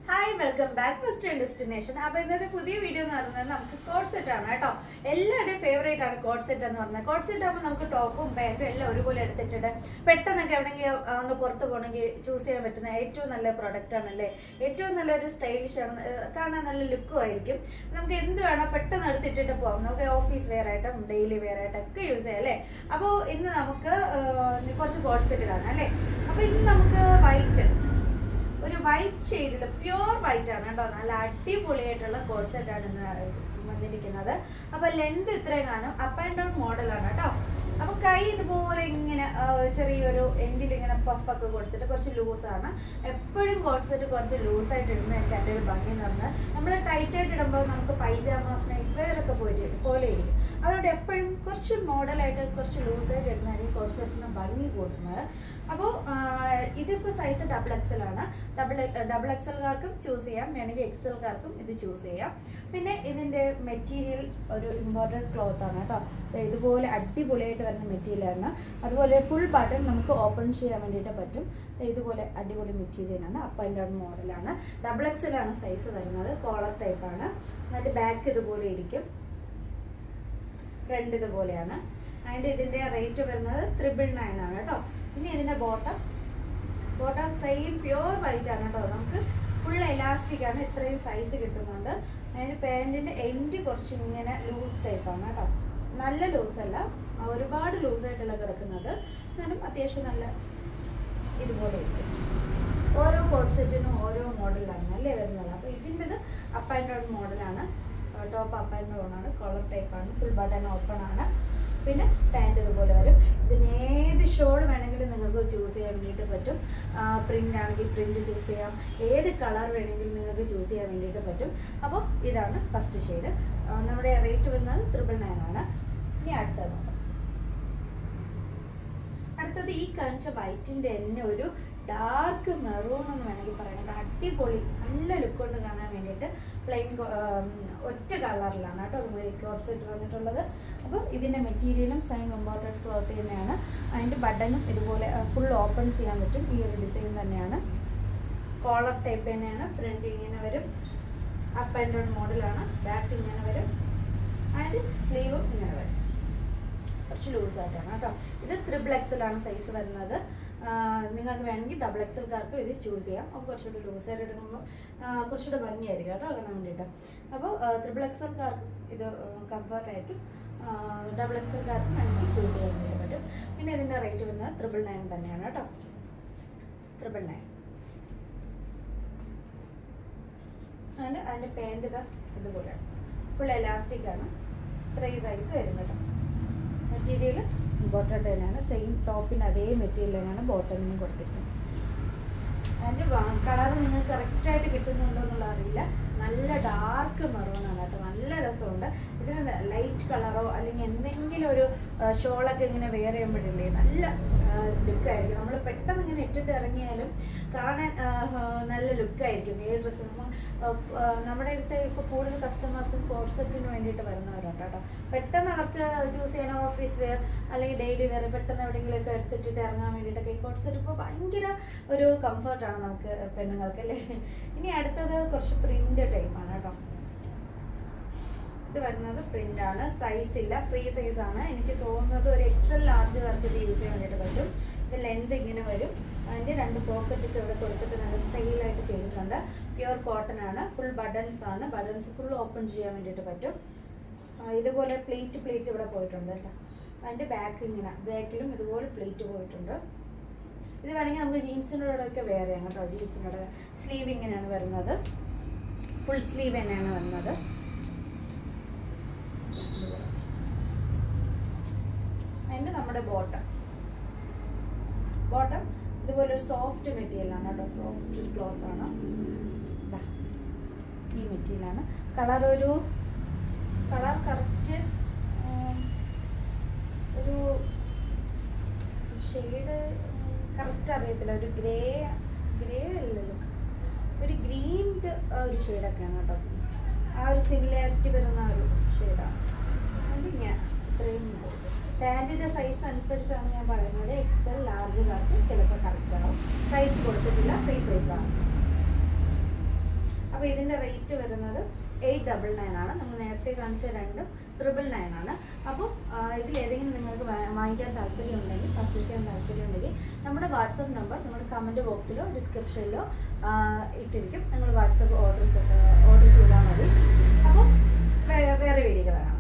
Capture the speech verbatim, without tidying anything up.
Hi, welcome back to Western Destination. Now, in this video, we have a coat set. Every favorite is a coat set. Coat set is a top and pant. Everyone is a choose a product. It's a stylish look. We have office wear item, daily wear item. Use it. Now, we have a coat set. White. A white shade, pure white, and a deep coat set. Now, length is up and down model. Now, kai the boring in a cherry or ending in a puff of a loose. A pudding coat set a loose side and candle banging on the number tighted about pajamas, wear a pole. I would have a question model at a question loose side and many coat set in a bunny coat. Now, this is size double X L. Double double X L garkum choose here, many X L garkum this choose here. Then in the material or important cloth on it. The whole addi bullet and material. That's why full button namku open share and data button. This whole addi bullet material and up and down model. Double X L size another collar type. That the back is the bole edikum. Front is the bole. And this is the rate of another triple nine. This is the bottom. Bottom same pure white. Full elastic and size. And pant in the end loose type. Nalla loose alla. Our bad loose at another. Then a patient ഇത് പോലെ ഓരോ coat സെറ്റിനും ഓരോ മോഡലാണ് അല്ലേ വരുന്നത്. അപ്പോൾ ഇതിൻ്റെ up and down മോഡലാണ്. ടോപ്പ് അപ്പ് ആൻഡ് ഡൗൺ ആണ്. കോളർ ടൈപ്പാണ്. ഫുൾ ബട്ടൺ ഓപ്പൺ ആണ്. പിന്നെ പാൻറ് ഇതുപോലെ വരും. ഇതിന് ഏത് ഷോൾ വേണമെങ്കിലും നിങ്ങൾക്ക് ചൂസ് ചെയ്യാൻ വേണ്ടിയിട്ട് പറ്റും. പ്രിൻ്റ് ആണെങ്കിൽ പ്രിൻ്റ് ചൂസ് ചെയ്യാം. ഏത് കളർ വേണമെങ്കിലും നിങ്ങൾക്ക് ചൂസ് ചെയ്യാൻ വേണ്ടിയിട്ട് പറ്റും. അപ്പോൾ ഇതാണ് ഫസ്റ്റ് ഷെയ്ഡ്. നമ്മുടെ റേറ്റ് വരുന്നത് ട്രിപ്പിൾ നയൻ ആണ്. ഇനി അടുത്തത് നോക്കാം. അടുത്തത് ഈ കാണിച്ച വൈറ്റിൻ്റെ തന്നെ ഒരു ഡാർക്ക് മെറൂൺ എന്ന് വേണമെങ്കിൽ പറയാം. അടിപൊളി നല്ല ലുക്ക് കൊണ്ട് കാണാൻ വേണ്ടിയിട്ട് പ്ലെയിൻ ഒറ്റ കളറിലാണ് കേട്ടോ അതുപോലെ കോട്ട് സെറ്റ് വന്നിട്ടുള്ളത്. അപ്പോൾ ഇതിൻ്റെ മെറ്റീരിയലും സെയിം ഇമ്പോർട്ടൻറ്റ് ക്ലോത്ത് തന്നെയാണ്. അതിൻ്റെ ബട്ടണും ഇതുപോലെ ഫുൾ ഓപ്പൺ ചെയ്യാൻ പറ്റും. ഈ ഒരു ഡിസൈൻ തന്നെയാണ്. കോളർ ടൈപ്പ് തന്നെയാണ്. ഫ്രണ്ട് ഇങ്ങനെ വരും. അപ്പ് ആൻഡ് ഡൗൺ മോഡലാണ്. ബാക്ക് ഇങ്ങനെ വരും. അതിൻ്റെ സ്ലീവും ഇങ്ങനെ വരും. കുറച്ച് ലൂസായിട്ടാണ് കേട്ടോ. ഇത് ത്രിബിൾ എക്സൽ ആണ് സൈസ് വരുന്നത്. നിങ്ങൾക്ക് വേണമെങ്കിൽ ഡബിൾ എക്സൽക്കാർക്ക് ഇത് ചൂസ് ചെയ്യാം. അപ്പോൾ കുറച്ചുകൂടി ലൂസായിട്ട് എടുക്കുമ്പോൾ കുറച്ചുകൂടെ ഭംഗിയായിരിക്കും കേട്ടോ അങ്ങനെ വേണ്ടിയിട്ട്. അപ്പോൾ ത്രിബിൾ എക്സൽക്കാർക്കും ഇത് കംഫർട്ടായിട്ടും ഡബിൾ എക്സൽക്കാർക്കും വേണമെങ്കിൽ ചൂസ് ചെയ്യാൻ വേണ്ടി പറ്റും. പിന്നെ ഇതിൻ്റെ റേറ്റ് വരുന്നത് ത്രിബിൾ നയൻ തന്നെയാണ് കേട്ടോ. Triple nine. അതിൻ്റെ അതിൻ്റെ പാൻറ് ഇതാ ഇതുപോലെയാണ്. ഫുൾ എലാസ്റ്റിക് ആണ്. ഇത്രയും സൈസ് വരും കേട്ടോ. മെറ്റീരിയൽ ഇമ്പോർട്ടൻ്റ് തന്നെയാണ്. സെയിം ടോപ്പിന് അതേ മെറ്റീരിയൽ തന്നെയാണ് ബോട്ടമിനും കൊടുത്തിരിക്കുന്നത്. അതിൻ്റെ കളർ നിങ്ങൾക്ക് കറക്റ്റായിട്ട് കിട്ടുന്നുണ്ടോ എന്നുള്ള അറിയില്ല. നല്ല ഡാർക്ക് മെറൂണാണ് കേട്ടോ. നല്ല രസമുണ്ട്. ഇതിന് ലൈറ്റ് കളറോ അല്ലെങ്കിൽ എന്തെങ്കിലും ഒരു ഷോളൊക്കെ ഇങ്ങനെ വെയർ ചെയ്യുമ്പോഴില്ലേ നല്ല ലുക്കായിരിക്കും. നമ്മൾ പെട്ടെന്ന് ഇങ്ങനെ ഇട്ടിട്ട് ഇറങ്ങിയാലും കാണാൻ നല്ല ലുക്കായിരിക്കും. ഏത് ഡ്രസ്സ് നമ്മൾ നമ്മുടെ അടുത്ത് ഇപ്പോൾ കൂടുതൽ കസ്റ്റമേഴ്സും കോട്ട് സെറ്റിന് വേണ്ടിയിട്ട് വരുന്നവരുണ്ട് കേട്ടോ. പെട്ടെന്ന് അവർക്ക് ചൂസ് ചെയ്യാൻ ഓഫീസ് വെയർ അല്ലെങ്കിൽ ഡെയിലി വെയർ പെട്ടെന്ന് എവിടെയെങ്കിലുമൊക്കെ എടുത്തിട്ടിട്ട് ഇറങ്ങാൻ വേണ്ടിയിട്ടൊക്കെ ഈ കോട്ട് സെറ്റ് ഇപ്പോൾ ഭയങ്കര ഒരു കംഫർട്ടാണ് നമുക്ക് പെണ്ണുങ്ങൾക്ക് അല്ലേ. ഇനി അടുത്തത് കുറച്ച് പ്രിൻ്റ് ടൈപ്പാണ് കേട്ടോ. ഇത് വരുന്നത് പ്രിൻ്റ് ആണ്. സൈസ് ഇല്ല, ഫ്രീ സൈസ് ആണ്. എനിക്ക് തോന്നുന്നത് ഒരു എക്സൽ ലാർജ് വർക്ക് ഇത് യൂസ് ചെയ്യാൻ വേണ്ടിയിട്ട് പറ്റും. ഇത് ലെന്ത് ഇങ്ങനെ വരും. അതിൻ്റെ രണ്ട് പോക്കറ്റൊക്കെ ഇവിടെ കൊടുത്തിട്ട് നല്ല സ്റ്റൈലായിട്ട് ചെയ്തിട്ടുണ്ട്. പ്യുവർ കോട്ടൺ ആണ്. ഫുൾ ബട്ടൺസ് ആണ്. ബട്ടൺസ് ഫുൾ ഓപ്പൺ ചെയ്യാൻ വേണ്ടിയിട്ട് പറ്റും. ഇതുപോലെ പ്ലേറ്റ് പ്ലേറ്റ് ഇവിടെ പോയിട്ടുണ്ട് കേട്ടോ. അതിൻ്റെ ബാക്ക് ഇങ്ങനെ ബാക്കിലും ഇതുപോലെ പ്ലേറ്റ് പോയിട്ടുണ്ട്. ഇത് വേണമെങ്കിൽ നമുക്ക് ജീൻസിനോടൊക്കെ വെയർ ചെയ്യാം കേട്ടോ. ജീൻസിനോട് സ്ലീവ് ഇങ്ങനെയാണ് വരുന്നത്. ഫുൾ സ്ലീവ് തന്നെയാണ് വരുന്നത്. അതിൻ്റെ നമ്മുടെ ബോട്ടം ബോട്ടം ഇതുപോലെ ഒരു സോഫ്റ്റ് മെറ്റീരിയലാണ് കേട്ടോ. സോഫ്റ്റ് ക്ലോത്ത് ആണ്. ഈ മെറ്റീരിയലാണ്. കളർ ഒരു കളർ കറക്റ്റ് ഒരു ഷെയ്ഡ് കറക്റ്റ് അറിയത്തില്ല. ഒരു ഗ്രേ ഗ്രേ അല്ലല്ലോ, ഒരു ഗ്രീൻ്റെ ആ ഒരു ഷെയ്ഡൊക്കെയാണ് കേട്ടോ. ആ ഒരു സിമിലാരിറ്റി വരുന്ന ഒരു ഷെയ്ഡാണ്. അതിങ്ങനെ ഇത്രയും പാൻറ്റിൻ്റെ സൈസ് അനുസരിച്ചാണ് ഞാൻ പറയുന്നത്. എക്സൽ ലാർജ് കാർക്ക് ചിലപ്പോൾ കറക്റ്റ് ആവും. സൈസ് കൊടുത്തിട്ടില്ല, ഫ്രീ സൈസാണ്. അപ്പോൾ ഇതിൻ്റെ റേറ്റ് വരുന്നത് എയ്റ്റ് ഡബിൾ നയൻ ആണ്. നമ്മൾ നേരത്തെ കാണിച്ച രണ്ടും ട്രിപ്പിൾ നയൻ ആണ്. അപ്പോൾ ഇതിൽ ഏതെങ്കിലും നിങ്ങൾക്ക് വാങ്ങിക്കാൻ താല്പര്യം ഉണ്ടെങ്കിൽ, പർച്ചേസ് ചെയ്യാൻ താല്പര്യം ഉണ്ടെങ്കിൽ നമ്മുടെ വാട്സപ്പ് നമ്പർ നമ്മുടെ കമൻറ്റ് ബോക്സിലോ ഡിസ്ക്രിപ്ഷനിലോ ഇട്ടിരിക്കും. നിങ്ങൾ വാട്സപ്പ് ഓർഡർ ഓർഡർ ചെയ്താൽ മതി. അപ്പോൾ വേറെ വീഡിയോകൾ കാണാം.